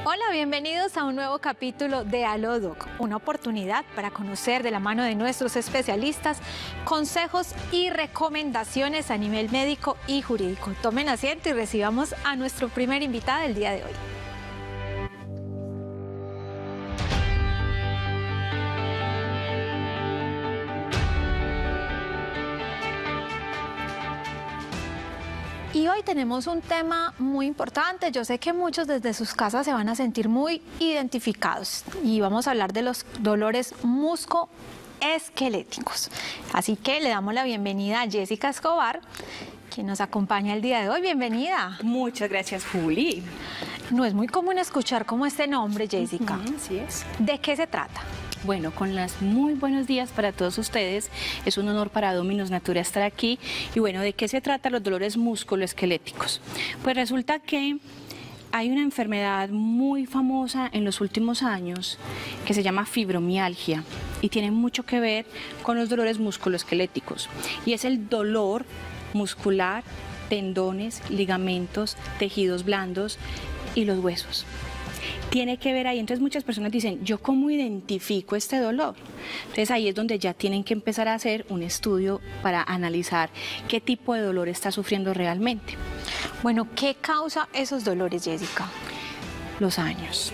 Hola, bienvenidos a un nuevo capítulo de AloDoc, una oportunidad para conocer de la mano de nuestros especialistas consejos y recomendaciones a nivel médico y jurídico. Tomen asiento y recibamos a nuestro primer invitado del día de hoy. Y hoy tenemos un tema muy importante. Yo sé que muchos desde sus casas se van a sentir muy identificados y vamos a hablar de los dolores musculoesqueléticos. Así que le damos la bienvenida a Jessica Escobar, quien nos acompaña el día de hoy. Bienvenida. Muchas gracias, Juli. No es muy común escuchar como este nombre, Jessica. Así es. ¿De qué se trata? Bueno, con las muy buenos días para todos ustedes. Es un honor para Dominos Natura estar aquí. Y bueno, ¿de qué se trata los dolores musculoesqueléticos? Pues resulta que hay una enfermedad muy famosa en los últimos años que se llama fibromialgia y tiene mucho que ver con los dolores musculoesqueléticos. Y es el dolor muscular, tendones, ligamentos, tejidos blandos y los huesos. Tiene que ver ahí, entonces muchas personas dicen, ¿yo cómo identifico este dolor? Entonces ahí es donde ya tienen que empezar a hacer un estudio para analizar qué tipo de dolor está sufriendo realmente. Bueno, ¿qué causa esos dolores, Jessica? Los años,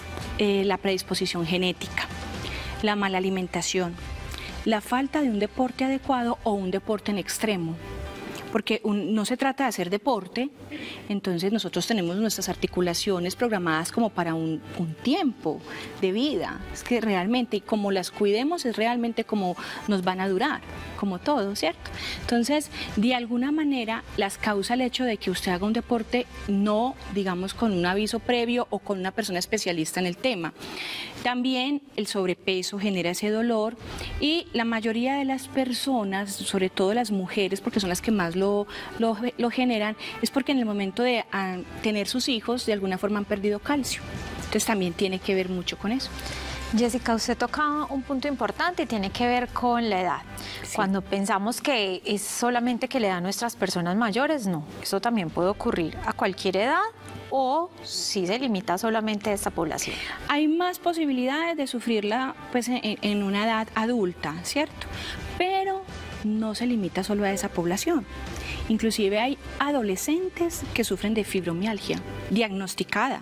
la predisposición genética, la mala alimentación, la falta de un deporte adecuado o un deporte en extremo. Porque no se trata de hacer deporte, entonces nosotros tenemos nuestras articulaciones programadas como para un tiempo de vida. Es que realmente, como las cuidemos, es realmente como nos van a durar, como todo, ¿cierto? Entonces, de alguna manera, las causa el hecho de que usted haga un deporte no, digamos, con un aviso previo o con una persona especialista en el tema. También el sobrepeso genera ese dolor y la mayoría de las personas, sobre todo las mujeres, porque son las que más lo generan, es porque en el momento de tener sus hijos de alguna forma han perdido calcio. Entonces también tiene que ver mucho con eso. Jessica, usted toca un punto importante y tiene que ver con la edad. Sí. Cuando pensamos que es solamente que le da a nuestras personas mayores, no. Eso también puede ocurrir a cualquier edad o si se limita solamente a esta población. Hay más posibilidades de sufrirla pues, en una edad adulta, ¿cierto? Pero no se limita solo a esa población. Inclusive hay adolescentes que sufren de fibromialgia diagnosticada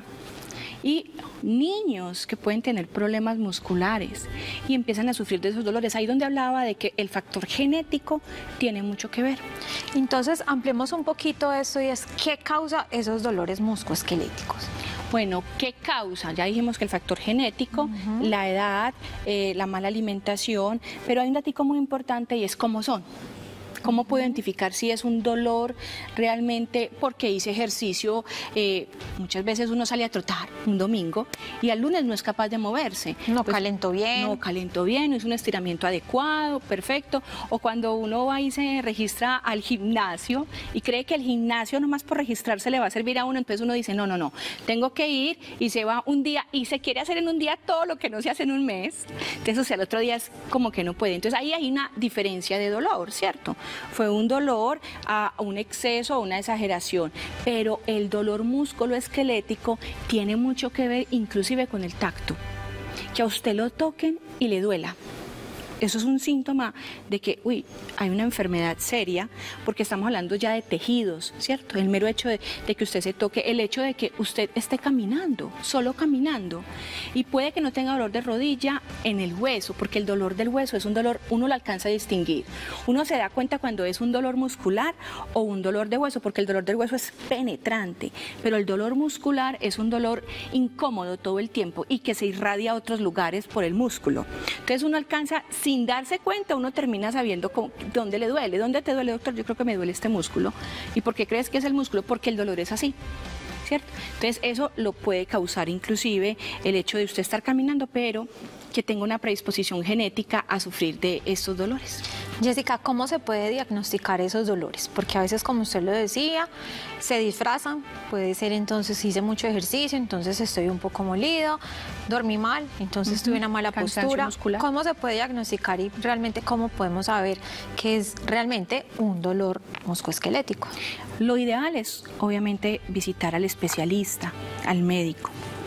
y niños que pueden tener problemas musculares y empiezan a sufrir de esos dolores. Ahí donde hablaba de que el factor genético tiene mucho que ver. Entonces, ampliemos un poquito esto y es ¿qué causa esos dolores musculoesqueléticos? Bueno, ¿qué causa? Ya dijimos que el factor genético, la edad, la mala alimentación, pero hay un dato muy importante y es cómo son. ¿Cómo puedo identificar si es un dolor realmente porque hice ejercicio? Muchas veces uno sale a trotar un domingo y al lunes no es capaz de moverse. No calentó bien. No calentó bien, no hizo un estiramiento adecuado, perfecto. O cuando uno va y se registra al gimnasio y cree que el gimnasio nomás por registrarse le va a servir a uno, entonces uno dice, no, tengo que ir y se va un día y se quiere hacer en un día todo lo que no se hace en un mes. Entonces, o sea, el otro día es como que no puede. Entonces ahí hay una diferencia de dolor, ¿cierto? Fue un dolor a un exceso, a una exageración, pero el dolor musculoesquelético tiene mucho que ver inclusive con el tacto, que a usted lo toquen y le duela. Eso es un síntoma de que, hay una enfermedad seria, porque estamos hablando ya de tejidos, ¿cierto? El mero hecho de que usted se toque, el hecho de que usted esté caminando, solo caminando, y puede que no tenga dolor de rodilla en el hueso, porque el dolor del hueso es un dolor, uno lo alcanza a distinguir. Uno se da cuenta cuando es un dolor muscular o un dolor de hueso, porque el dolor del hueso es penetrante, pero el dolor muscular es un dolor incómodo todo el tiempo y que se irradia a otros lugares por el músculo. Entonces uno alcanza, sin darse cuenta, uno termina sabiendo dónde le duele. ¿Dónde te duele, doctor? Yo creo que me duele este músculo. ¿Y por qué crees que es el músculo? Porque el dolor es así, ¿cierto? Entonces eso lo puede causar inclusive el hecho de usted estar caminando, pero que tenga una predisposición genética a sufrir de estos dolores. Jessica, ¿cómo se puede diagnosticar esos dolores? Porque a veces, como usted lo decía, se disfrazan. Puede ser entonces hice mucho ejercicio, entonces estoy un poco molido, dormí mal, entonces tuve una mala postura. Muscular. ¿Cómo se puede diagnosticar y realmente cómo podemos saber que es realmente un dolor musculoesquelético? Lo ideal es, obviamente, visitar al especialista, al médico.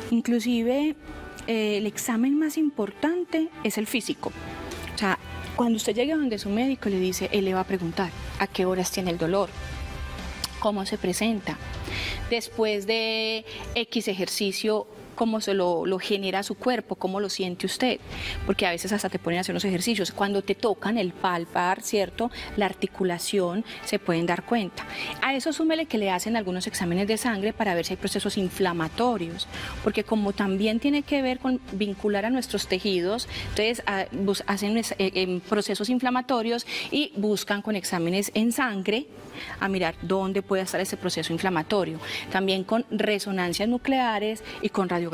Inclusive el examen más importante es el físico. O sea, cuando usted llegue a donde su médico le dice, él le va a preguntar a qué horas tiene el dolor, cómo se presenta, después de X ejercicio, cómo se lo genera su cuerpo, cómo lo siente usted, porque a veces hasta te ponen a hacer unos ejercicios, cuando te tocan el palpar, ¿cierto?, la articulación, se pueden dar cuenta. A eso súmele que le hacen algunos exámenes de sangre para ver si hay procesos inflamatorios, porque como también tiene que ver con vincular a nuestros tejidos, entonces hacen procesos inflamatorios y buscan con exámenes en sangre a mirar dónde puede estar ese proceso inflamatorio, también con resonancias nucleares y con radiografías.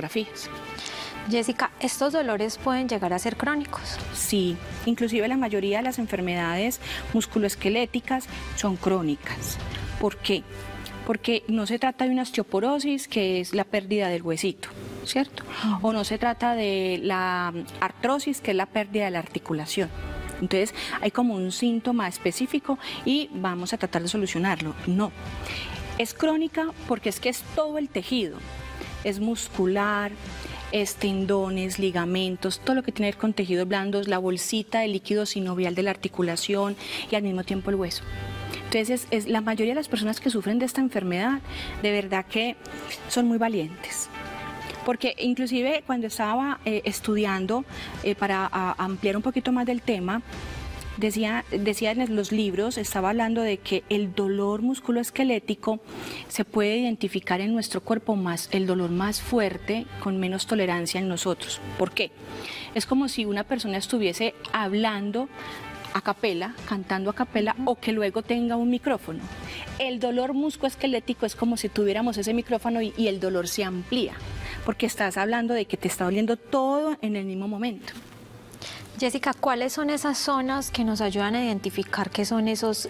Jessica, ¿estos dolores pueden llegar a ser crónicos? Sí, inclusive la mayoría de las enfermedades musculoesqueléticas son crónicas. ¿Por qué? Porque no se trata de una osteoporosis, que es la pérdida del huesito, ¿cierto? O no se trata de la artrosis, que es la pérdida de la articulación. Entonces hay como un síntoma específico y vamos a tratar de solucionarlo. No, es crónica porque es que es todo el tejido, es muscular, es tendones, ligamentos, todo lo que tiene que ver con tejidos blandos, la bolsita de líquido sinovial de la articulación y al mismo tiempo el hueso. Entonces la mayoría de las personas que sufren de esta enfermedad de verdad que son muy valientes. Porque inclusive cuando estaba estudiando para ampliar un poquito más del tema, decía en los libros, estaba hablando de que el dolor musculoesquelético se puede identificar en nuestro cuerpo más, el dolor más fuerte, con menos tolerancia en nosotros. ¿Por qué? Es como si una persona estuviese hablando a capela, cantando a capela, o que luego tenga un micrófono. El dolor musculoesquelético es como si tuviéramos ese micrófono y el dolor se amplía, porque estás hablando de que te está doliendo todo en el mismo momento. Jessica, ¿cuáles son esas zonas que nos ayudan a identificar qué son esos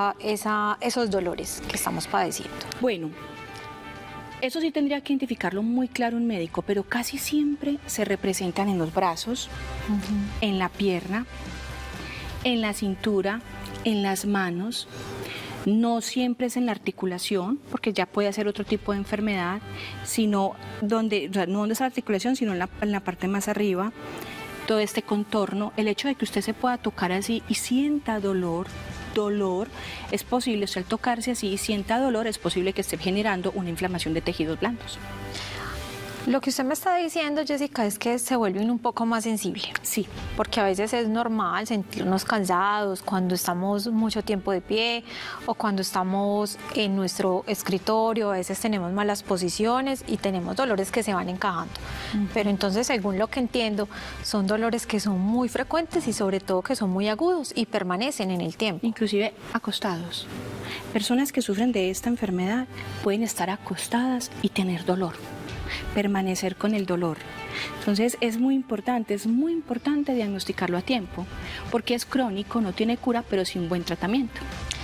dolores que estamos padeciendo? Bueno, eso sí tendría que identificarlo muy claro un médico, pero casi siempre se representan en los brazos, en la pierna, en la cintura, en las manos. No siempre es en la articulación, porque ya puede ser otro tipo de enfermedad, sino no donde está la articulación, sino en la parte más arriba. Todo este contorno, el hecho de que usted se pueda tocar así y sienta dolor, es posible, o sea, al tocarse así y sienta dolor, es posible que esté generando una inflamación de tejidos blandos. Lo que usted me está diciendo, Jessica, es que se vuelven un poco más sensibles. Sí. Porque a veces es normal sentirnos cansados cuando estamos mucho tiempo de pie o cuando estamos en nuestro escritorio, a veces tenemos malas posiciones y tenemos dolores que se van encajando. Pero entonces, según lo que entiendo, son dolores que son muy frecuentes y sobre todo que son muy agudos y permanecen en el tiempo. Inclusive acostados. Personas que sufren de esta enfermedad pueden estar acostadas y tener dolor, permanecer con el dolor. Entonces es muy importante diagnosticarlo a tiempo, porque es crónico, no tiene cura, pero sí un buen tratamiento.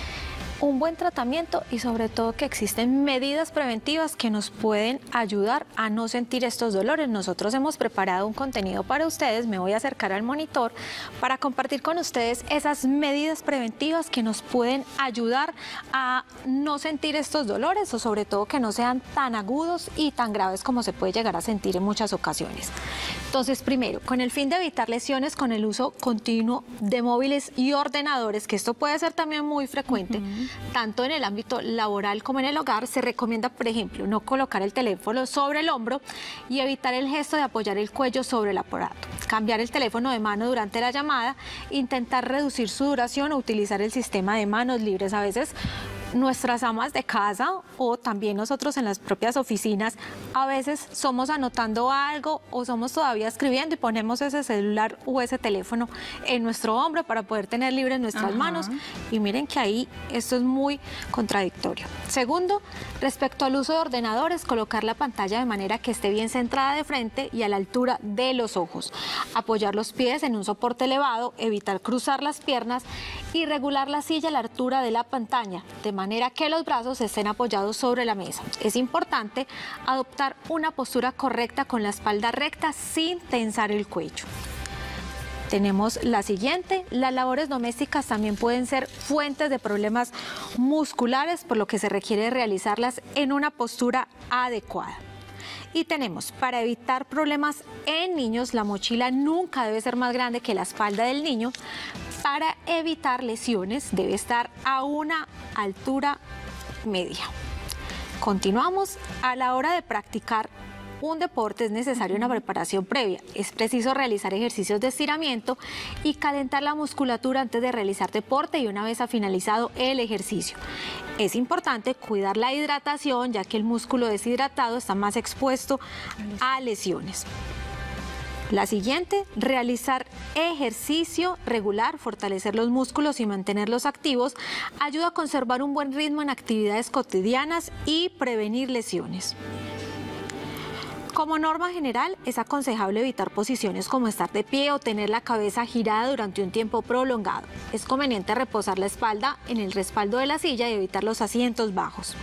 Un buen tratamiento y sobre todo que existen medidas preventivas que nos pueden ayudar a no sentir estos dolores. Nosotros hemos preparado un contenido para ustedes, me voy a acercar al monitor para compartir con ustedes esas medidas preventivas que nos pueden ayudar a no sentir estos dolores o sobre todo que no sean tan agudos y tan graves como se puede llegar a sentir en muchas ocasiones. Entonces, primero, con el fin de evitar lesiones con el uso continuo de móviles y ordenadores, que esto puede ser también muy frecuente, tanto en el ámbito laboral como en el hogar, se recomienda, por ejemplo, no colocar el teléfono sobre el hombro y evitar el gesto de apoyar el cuello sobre el aparato. Cambiar el teléfono de mano durante la llamada, intentar reducir su duración o utilizar el sistema de manos libres. A veces nuestras amas de casa o también nosotros en las propias oficinas, a veces somos anotando algo o somos todavía escribiendo y ponemos ese celular o ese teléfono en nuestro hombro para poder tener libres nuestras manos, y miren que ahí esto es muy contradictorio. Segundo, respecto al uso de ordenadores, colocar la pantalla de manera que esté bien centrada de frente y a la altura de los ojos. Apoyar los pies en un soporte elevado, evitar cruzar las piernas y regular la silla a la altura de la pantalla, de manera que los brazos estén apoyados sobre la mesa. Es importante adoptar una postura correcta con la espalda recta sin tensar el cuello. Tenemos la siguiente: las labores domésticas también pueden ser fuentes de problemas musculares, por lo que se requiere realizarlas en una postura adecuada. Y tenemos, para evitar problemas en niños, la mochila nunca debe ser más grande que la espalda del niño. Para evitar lesiones, debe estar a una altura media. Continuamos. A la hora de practicar un deporte es necesaria una preparación previa. Es preciso realizar ejercicios de estiramiento y calentar la musculatura antes de realizar deporte y una vez ha finalizado el ejercicio. Es importante cuidar la hidratación, ya que el músculo deshidratado está más expuesto a lesiones. La siguiente, realizar ejercicio regular, fortalecer los músculos y mantenerlos activos, ayuda a conservar un buen ritmo en actividades cotidianas y prevenir lesiones. Como norma general, es aconsejable evitar posiciones como estar de pie o tener la cabeza girada durante un tiempo prolongado. Es conveniente reposar la espalda en el respaldo de la silla y evitar los asientos bajos.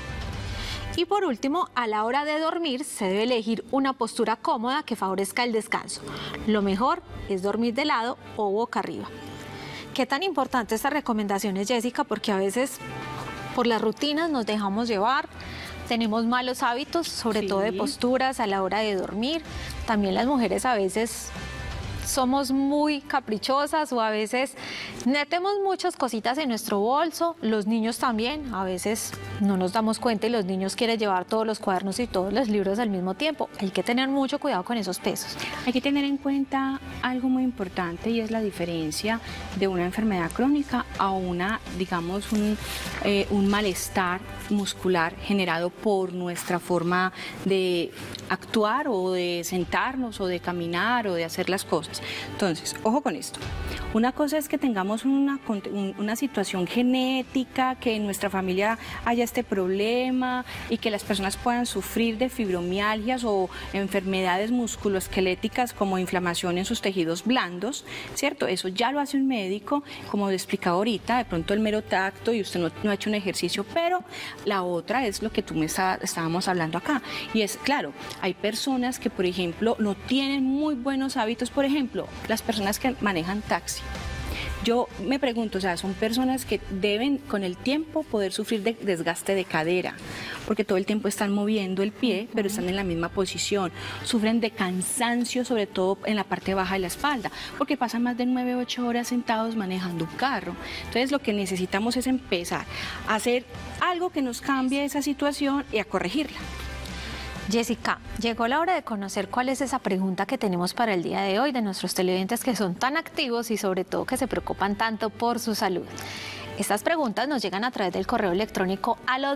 Y por último, a la hora de dormir se debe elegir una postura cómoda que favorezca el descanso. Lo mejor es dormir de lado o boca arriba. ¿Qué tan importante estas recomendaciones, Jessica? Porque a veces por las rutinas nos dejamos llevar, tenemos malos hábitos, sobre todo de posturas a la hora de dormir. También las mujeres a veces somos muy caprichosas o a veces metemos muchas cositas en nuestro bolso. Los niños también, a veces no nos damos cuenta y los niños quieren llevar todos los cuadernos y todos los libros al mismo tiempo. Hay que tener mucho cuidado con esos pesos. Hay que tener en cuenta algo muy importante y es la diferencia de una enfermedad crónica a una, digamos, un malestar muscular generado por nuestra forma de actuar o de sentarnos o de caminar o de hacer las cosas. Entonces, ojo con esto. Una cosa es que tengamos una situación genética, que en nuestra familia haya este problema y que las personas puedan sufrir de fibromialgias o enfermedades musculoesqueléticas como inflamación en sus tejidos blandos, ¿cierto? Eso ya lo hace un médico, como lo explicaba ahorita, de pronto el mero tacto y usted no ha hecho un ejercicio, pero la otra es lo que estábamos hablando acá. Y es, claro, hay personas que, por ejemplo, no tienen muy buenos hábitos, por ejemplo, las personas que manejan taxi. Yo me pregunto, o sea, son personas que deben con el tiempo poder sufrir de desgaste de cadera, porque todo el tiempo están moviendo el pie, pero están en la misma posición. Sufren de cansancio, sobre todo en la parte baja de la espalda, porque pasan más de 9 u 8 horas sentados manejando un carro. Entonces, lo que necesitamos es empezar a hacer algo que nos cambie esa situación y a corregirla. Jessica, llegó la hora de conocer cuál es esa pregunta que tenemos para el día de hoy de nuestros televidentes que son tan activos y sobre todo que se preocupan tanto por su salud. Estas preguntas nos llegan a través del correo electrónico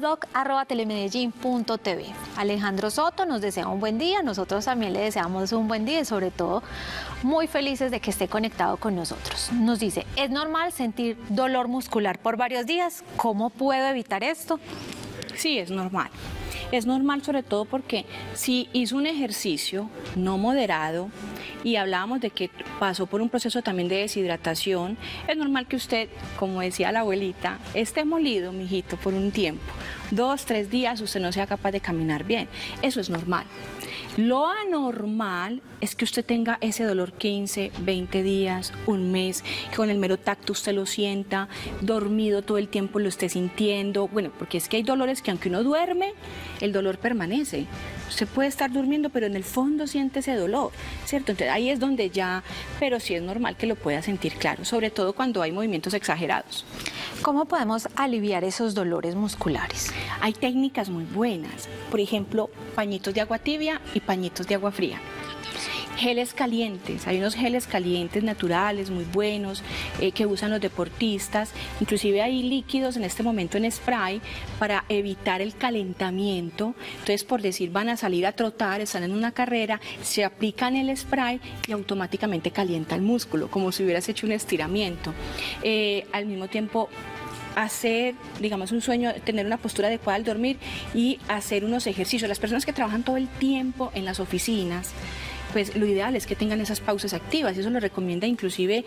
alodoc@telemedellin.tv. Alejandro Soto nos desea un buen día, nosotros también le deseamos un buen día y sobre todo muy felices de que esté conectado con nosotros. Nos dice, ¿es normal sentir dolor muscular por varios días? ¿Cómo puedo evitar esto? Sí, es normal. Es normal sobre todo porque si hizo un ejercicio no moderado y hablábamos de que pasó por un proceso también de deshidratación, es normal que usted, como decía la abuelita, esté molido, mijito, por un tiempo. 2, 3 días usted no sea capaz de caminar bien. Eso es normal. Lo anormal es que usted tenga ese dolor 15, 20 días, un mes, que con el mero tacto usted lo sienta, dormido todo el tiempo lo esté sintiendo. Bueno, porque es que hay dolores que aunque uno duerme, el dolor permanece. Usted puede estar durmiendo, pero en el fondo siente ese dolor, ¿cierto? Entonces ahí es donde ya, pero sí es normal que lo pueda sentir, claro, sobre todo cuando hay movimientos exagerados. ¿Cómo podemos aliviar esos dolores musculares? Hay técnicas muy buenas, por ejemplo, pañitos de agua tibia y pañitos de agua fría. Geles calientes, hay unos geles calientes naturales muy buenos que usan los deportistas, inclusive hay líquidos en este momento en spray para evitar el calentamiento. Entonces, por decir, van a salir a trotar, están en una carrera, se aplican el spray y automáticamente calienta el músculo, como si hubieras hecho un estiramiento. Al mismo tiempo, hacer, digamos, un sueño, tener una postura adecuada al dormir y hacer unos ejercicios. Las personas que trabajan todo el tiempo en las oficinas, pues lo ideal es que tengan esas pausas activas. Eso lo recomienda inclusive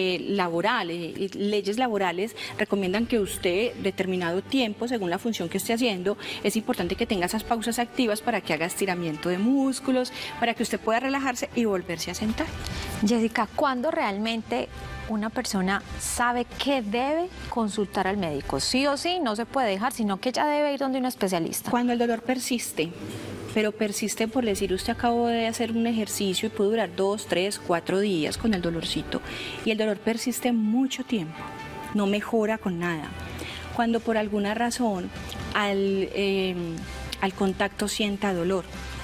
leyes laborales recomiendan que usted determinado tiempo, según la función que esté haciendo, es importante que tenga esas pausas activas para que haga estiramiento de músculos, para que usted pueda relajarse y volverse a sentar. Jessica, ¿cuándo realmente una persona sabe que debe consultar al médico? Sí o sí, no se puede dejar, sino que ya debe ir donde un especialista. Cuando el dolor persiste. pero persiste por decir, usted acabó de hacer un ejercicio y puede durar 2, 3, 4 días con el dolorcito, y el dolor persiste mucho tiempo, no mejora con nada. Cuando por alguna razón al contacto sienta dolor,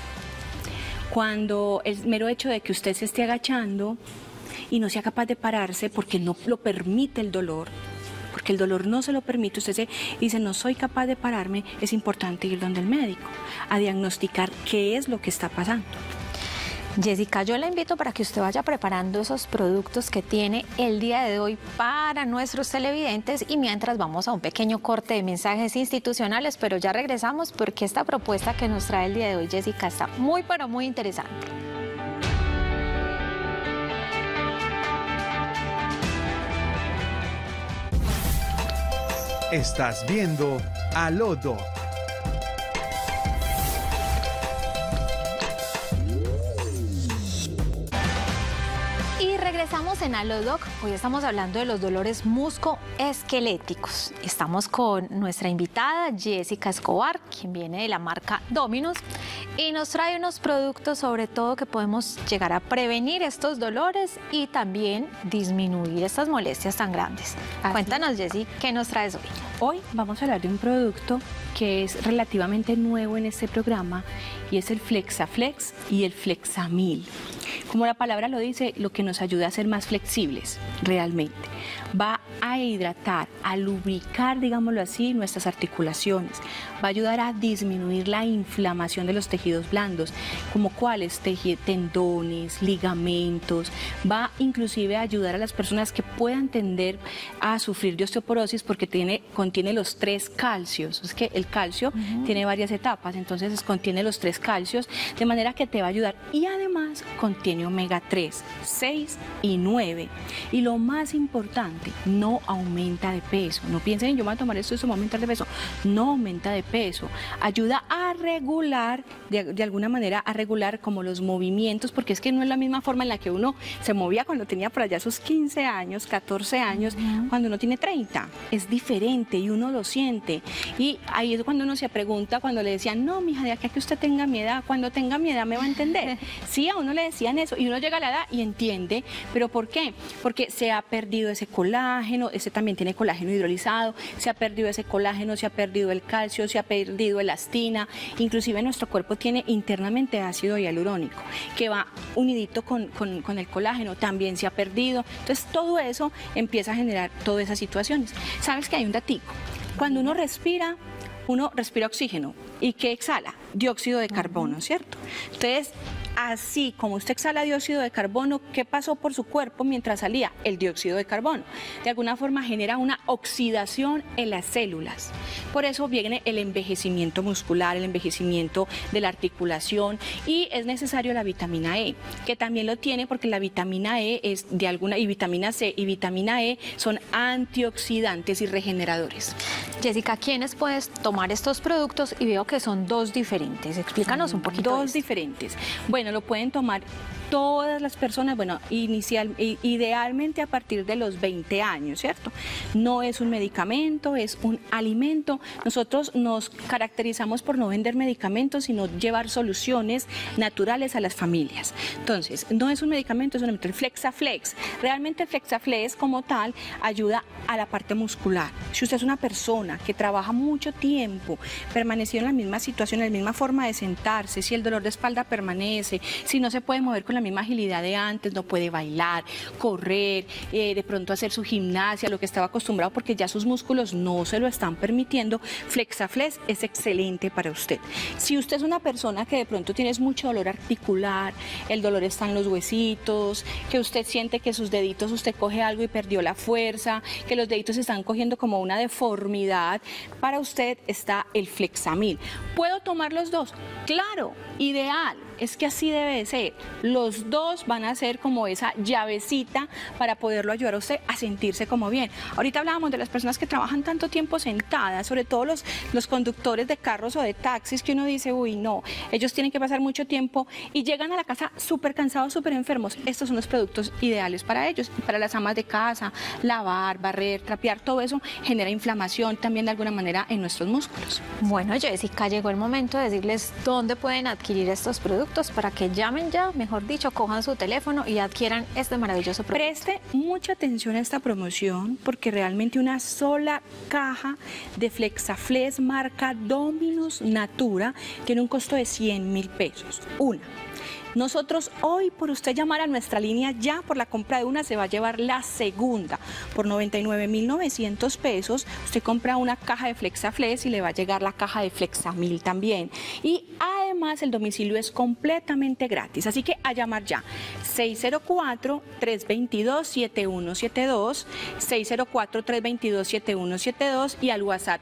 cuando el mero hecho de que usted se esté agachando y no sea capaz de pararse porque no lo permite el dolor, porque el dolor no se lo permite, usted se dice, no soy capaz de pararme, es importante ir donde el médico a diagnosticar qué es lo que está pasando. Jessica, yo la invito para que usted vaya preparando esos productos que tiene el día de hoy para nuestros televidentes, y mientras vamos a un pequeño corte de mensajes institucionales, pero ya regresamos porque esta propuesta que nos trae el día de hoy Jessica está muy pero muy interesante. Estás viendo Aló Doc. Regresamos en Aló Doc. Hoy estamos hablando de los dolores muscoesqueléticos. Estamos con nuestra invitada Jessica Escobar, quien viene de la marca Dominus, y nos trae unos productos sobre todo que podemos llegar a prevenir estos dolores y también disminuir estas molestias tan grandes. Cuéntanos, Jessy, ¿qué nos traes hoy? Hoy vamos a hablar de un producto que es relativamente nuevo en este programa, y es el Flexaflex y el Flexamil. Como la palabra lo dice, lo que nos ayuda a ser más flexibles realmente. Va a hidratar, a lubricar, digámoslo así, nuestras articulaciones. Va a ayudar a disminuir la inflamación de los tejidos blandos, como cuáles, tendones, ligamentos. Va inclusive a ayudar a las personas que puedan tender a sufrir de osteoporosis, porque contiene los 3 calcios. Es que el calcio tiene varias etapas, entonces contiene los 3 calcios, de manera que te va a ayudar. Y además contiene omega 3, 6 y 9. Y lo más importante, no aumenta de peso. No piensen, yo me voy a tomar esto me va a aumentar de peso. No aumenta de peso. Ayuda a regular, de alguna manera, a regular como los movimientos, porque es que no es la misma forma en la que uno se movía cuando tenía por allá sus 15 años, 14 años, cuando uno tiene 30. Es diferente y uno lo siente. Y ahí es cuando uno se pregunta, cuando le decían, no, mija, de aquí a que usted tenga mi edad, cuando tenga mi edad me va a entender. Sí, a uno le decían eso y uno llega a la edad y entiende. ¿Pero por qué? Porque se ha perdido ese colágeno, ese también tiene colágeno hidrolizado, se ha perdido ese colágeno, se ha perdido el calcio, se ha perdido elastina, inclusive nuestro cuerpo tiene internamente ácido hialurónico, que va unidito con el colágeno, también se ha perdido. Entonces todo eso empieza a generar todas esas situaciones. ¿Sabes que hay un datico? Cuando uno respira oxígeno. ¿Y qué exhala? Dióxido de carbono, ¿cierto? Entonces, así como usted exhala dióxido de carbono, ¿qué pasó por su cuerpo mientras salía? El dióxido de carbono. De alguna forma genera una oxidación en las células. Por eso viene el envejecimiento muscular, el envejecimiento de la articulación, y es necesario la vitamina E, que también lo tiene porque la vitamina E es y vitamina C y vitamina E son antioxidantes y regeneradores. Jessica, ¿quiénes puedes tomar estos productos? Y veo que son 2 diferentes. Explícanos un poquito. 2 diferentes. Bueno, lo pueden tomar todas las personas, bueno, idealmente a partir de los 20 años, ¿cierto? No es un medicamento, es un alimento. Nosotros nos caracterizamos por no vender medicamentos, sino llevar soluciones naturales a las familias. Entonces, no es un medicamento, es un alimento. El Flexaflex, realmente el Flexaflex como tal ayuda a la parte muscular. Si usted es una persona que trabaja mucho tiempo, permaneció en la misma situación, en la misma forma de sentarse, si el dolor de espalda permanece, si no se puede mover con la misma agilidad de antes, no puede bailar, correr, de pronto hacer su gimnasia, lo que estaba acostumbrado, porque ya sus músculos no se lo están permitiendo, Flexaflex es excelente para usted. Si usted es una persona que de pronto tienes mucho dolor articular, el dolor está en los huesitos, que usted siente que sus deditos, usted coge algo y perdió la fuerza, que los deditos están cogiendo como una deformidad, para usted está el Flexamil. ¿Puedo tomar los 2? Claro, ideal. es que así debe de ser. Los dos van a ser como esa llavecita para poderlo ayudar a usted a sentirse como bien. Ahorita hablábamos de las personas que trabajan tanto tiempo sentadas, sobre todo los conductores de carros o de taxis, que uno dice, uy, no, ellos tienen que pasar mucho tiempo y llegan a la casa súper cansados, súper enfermos. Estos son los productos ideales para ellos. Para las amas de casa, lavar, barrer, trapear, todo eso genera inflamación también de alguna manera en nuestros músculos. Bueno, Jessica, llegó el momento de decirles dónde pueden adquirir estos productos para que llamen ya, mejor dicho, cojan su teléfono y adquieran este maravilloso producto. Preste mucha atención a esta promoción porque realmente una sola caja de Flexaflex marca Dominus Natura tiene un costo de 100.000 pesos. Una. Nosotros hoy, por usted llamar a nuestra línea ya, por la compra de una se va a llevar la segunda. Por 99.900 pesos, usted compra una caja de Flexaflex y le va a llegar la caja de Flexamil también. Y además el domicilio es completamente gratis, así que a llamar ya. 604-322-7172, 604-322-7172 y al WhatsApp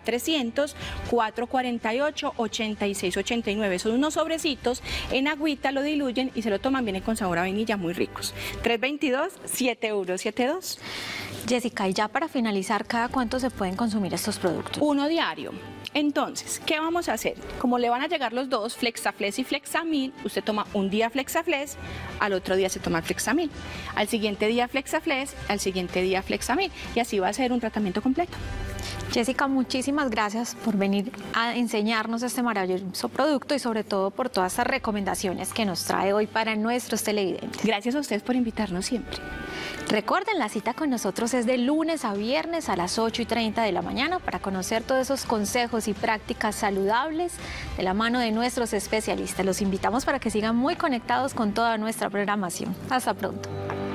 300-448-8689. Son unos sobrecitos, en agüita lo diluyen y se lo toman, vienen con sabor a vainilla, muy ricos. 322-7172. Jessica, y ya para finalizar, ¿cada cuánto se pueden consumir estos productos? Uno diario. Entonces, ¿qué vamos a hacer? Como le van a llegar los dos, Flexaflex y Flexamil, usted toma un día Flexaflex, al otro día se toma Flexamil, al siguiente día Flexaflex, al siguiente día Flexamil, y así va a ser un tratamiento completo. Jessica, muchísimas gracias por venir a enseñarnos este maravilloso producto y sobre todo por todas estas recomendaciones que nos trae hoy para nuestros televidentes. Gracias a ustedes por invitarnos siempre. Recuerden, la cita con nosotros es de lunes a viernes a las 8:30 de la mañana para conocer todos esos consejos y prácticas saludables de la mano de nuestros especialistas. Los invitamos para que sigan muy conectados con toda nuestra programación. Hasta pronto.